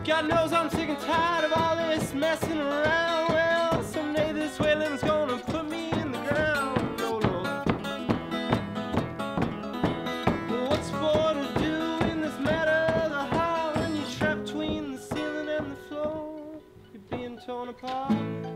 God knows I'm sick and tired of all this messing around. Well, someday this whaling's gonna put me in the ground. Oh Lord. What's for to do in this matter? The how when you're trapped between the ceiling and the floor, you're being torn apart.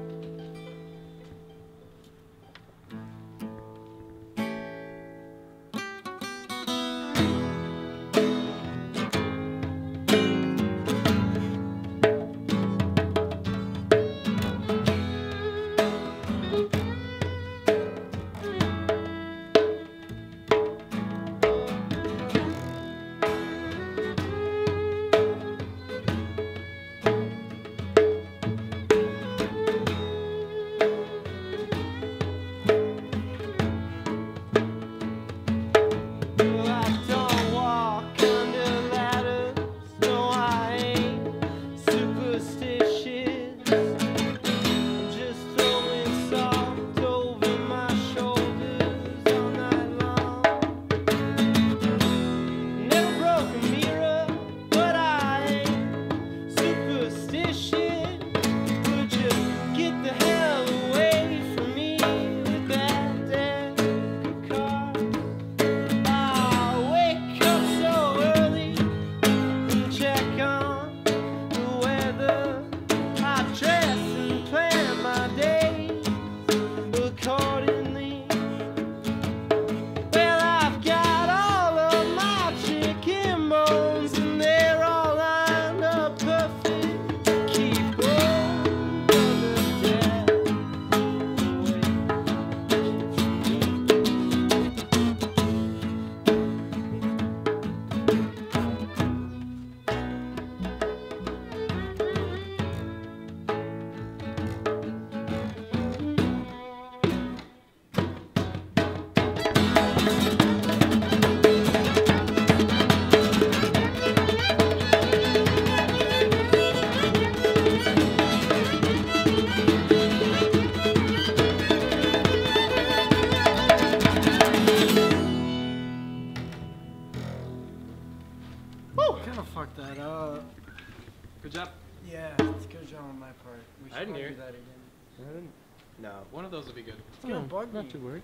Fuck that up. Good job. Yeah, it's a good job on my part. We should do that again. I didn't. No, one of those will be good. It's gonna bug me. Not too worried.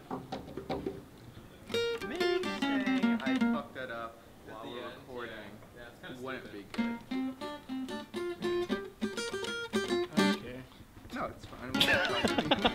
Maybe saying I fucked that up while we're recording wouldn't be good. Okay. No, it's fine.